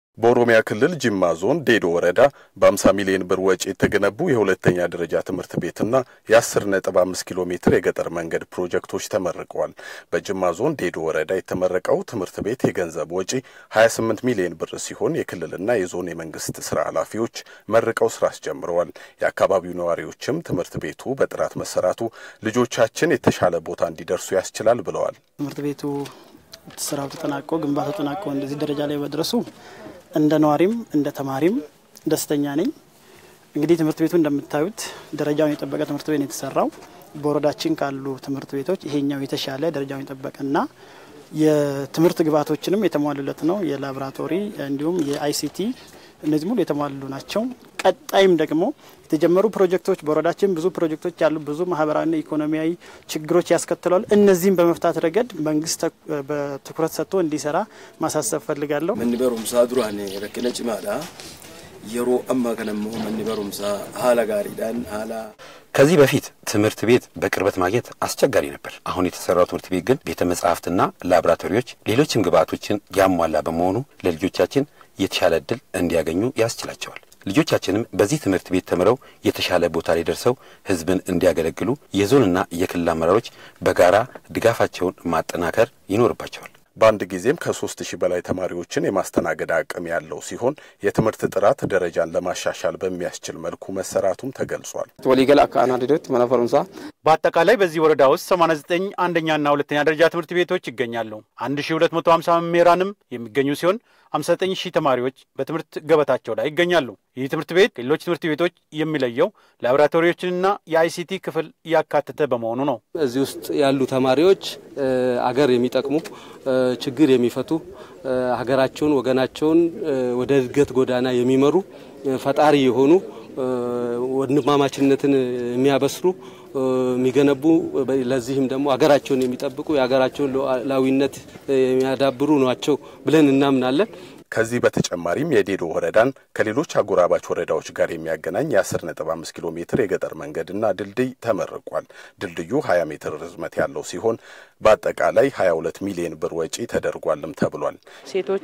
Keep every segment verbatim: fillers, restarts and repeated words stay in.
በኦሮሚያ ክልል ጅማ ዞን ዴዶ ወረዳ በ50 ሚሊዮን ብር ወጪ የተገነቡ የሁለተኛ ደረጃ ትምህርት ቤትና የ10 ነጥብ አምስት ኪሎ ሜትር የገጠር መንገድ ፕሮጀክቶች ተመርቀዋል። በጅማ ዞን ዴዶ ወረዳ የተመረቀው ትምህርት ቤት የገንዘብ ወጪ ሃያ ስምንት ሚሊዮን ብር ሲሆን የክልልና የዞን የመንግስት ስራ ኃላፊዎች መርቀው ስራ አስጀምረዋል። የአካባቢው ነዋሪዎችም ትምህርት ቤቱ በጥራት መሰራቱ ልጆቻችን የተሻለ ቦታ እንዲደርሱ ያስችላል ብለዋል። ትምህርት ቤቱ ስራው ተጠናቆ ግንባታው ተጠናቆ እንደዚህ ደረጃ ላይ መድረሱ እንደ ነዋሪም እንደ ተማሪም ደስተኛ ነኝ። እንግዲህ ትምህርት ቤቱ እንደምታዩት ደረጃውን የጠበቀ ትምህርት ቤት ነው የተሰራው። በወረዳችን ካሉ ትምህርት ቤቶች ይሄኛው የተሻለ ደረጃውን የጠበቀና የትምህርት ግብዓቶችንም የተሟሉለት ነው። የላብራቶሪ እንዲሁም የአይሲቲ እነዚህ ሙሉ የተሟሉ ናቸው። ቀጣይም ደግሞ የተጀመሩ ፕሮጀክቶች በወረዳችን ብዙ ፕሮጀክቶች ያሉ ብዙ ማህበራዊና ኢኮኖሚያዊ ችግሮች ያስከትላሉ። እነዚህን በመፍታት ረገድ መንግስት በትኩረት ሰጥቶ እንዲሰራ ማሳሰብ ፈልጋለሁ። መንበሩም ሳድሩአኔ ረከለጭ ማዳ የሮ አማ ከነሙ መንበሩም ሳ ሀላ ጋሪዳን ሀላ ከዚህ በፊት ትምህርት ቤት በቅርበት ማግኘት አስቸጋሪ ነበር። አሁን የተሰራው ትምህርት ቤት ግን ቤተ መጻሕፍትና ላብራቶሪዎች ሌሎችም ግብዓቶችን ያሟላ በመሆኑ ለልጆቻችን የተሻለ እድል እንዲያገኙ ያስችላቸዋል። ልጆቻችንም በዚህ ትምህርት ቤት ተምረው የተሻለ ቦታ ላይ ደርሰው ህዝብን እንዲያገለግሉ የዞንና የክልል አመራሮች በጋራ ድጋፋቸውን ማጠናከር ይኖርባቸዋል። በአንድ ጊዜም ከሶስት ሺህ በላይ ተማሪዎችን የማስተናገድ አቅም ያለው ሲሆን የትምህርት ጥራት ደረጃን ለማሻሻል በሚያስችል መልኩ መሰራቱም ተገልጿል። ወሊገል አካና ዲዶት መናፈሩንሳ በአጠቃላይ በዚህ ወረዳ ውስጥ ሰማንያ ዘጠኝ አንደኛና ሁለተኛ ደረጃ ትምህርት ቤቶች ይገኛሉ። አንድ ሺህ ሁለት መቶ ሃምሳ መምህራንም የሚገኙ ሲሆን ሃምሳ ዘጠኝ ሺህ ተማሪዎች በትምህርት ገበታቸው ላይ ይገኛሉ። ይህ ትምህርት ቤት ሌሎች ትምህርት ቤቶች የሚለየው ላብራቶሪዎችንና የአይሲቲ ክፍል ያካተተ በመሆኑ ነው። እዚህ ውስጥ ያሉ ተማሪዎች አገር የሚጠቅሙ ችግር የሚፈቱ ሀገራቸውን ወገናቸውን ወደ እድገት ጎዳና የሚመሩ ፈጣሪ የሆኑ ወንድማማችነትን የሚያበስሩ የሚገነቡ ለዚህም ደግሞ ሀገራቸውን የሚጠብቁ የሀገራቸውን ሉዓላዊነት የሚያዳብሩ ናቸው ብለን እናምናለን። ከዚህ በተጨማሪም የዴዶ ወረዳን ከሌሎች አጎራባች ወረዳዎች ጋር የሚያገናኝ የ10 ነጥብ አምስት ኪሎ ሜትር የገጠር መንገድና ድልድይ ተመርቋል። ድልድዩ ሃያ ሜትር ርዝመት ያለው ሲሆን በአጠቃላይ ሃያ ሁለት ሚሊዮን ብር ወጪ ተደርጓልም ተብሏል። ሴቶች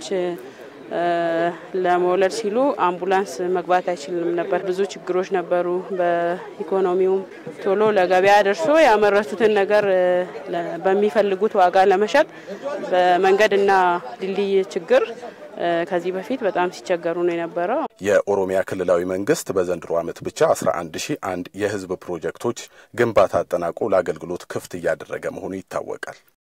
ለመውለድ ሲሉ አምቡላንስ መግባት አይችልም ነበር። ብዙ ችግሮች ነበሩ። በኢኮኖሚው ቶሎ ለገበያ ደርሶ ያመረቱትን ነገር በሚፈልጉት ዋጋ ለመሸጥ በመንገድና ድልድይ ችግር ከዚህ በፊት በጣም ሲቸገሩ ነው የነበረው። የኦሮሚያ ክልላዊ መንግስት በዘንድሮ ዓመት ብቻ አስራ አንድ ሺህ አንድ የህዝብ ፕሮጀክቶች ግንባታ አጠናቆ ለአገልግሎት ክፍት እያደረገ መሆኑ ይታወቃል።